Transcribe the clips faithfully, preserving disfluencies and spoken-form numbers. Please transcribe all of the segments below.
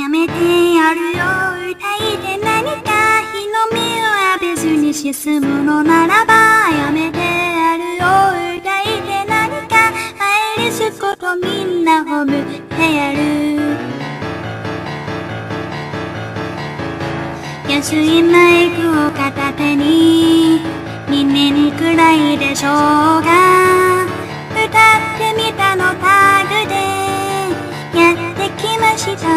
やめてやるよ歌いて何か日の目を浴びずに沈むのならばやめてやるよ歌いて何か愛すことみんな褒めてやる安いマイクを片手ににねんくらいでしょうが歌ってみたのタグでやってきました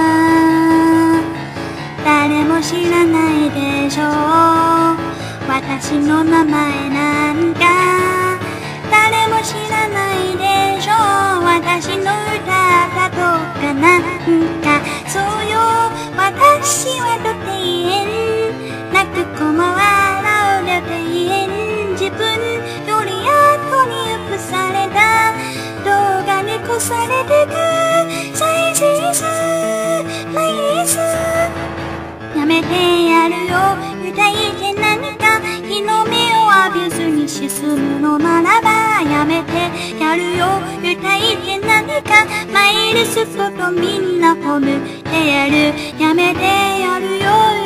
誰も知らないでしょう私の名前なんか誰も知らないでしょう私の歌だとかなんかそうよ私はどてん泣く子も笑うどてん自分より後にアップされた動画に越されてく再生数マイリスやめてやるよ歌いて何か日の目を浴びずに沈むのならばやめてやるよ歌いて何かマイルスことみんな褒めてやるやめてやるよ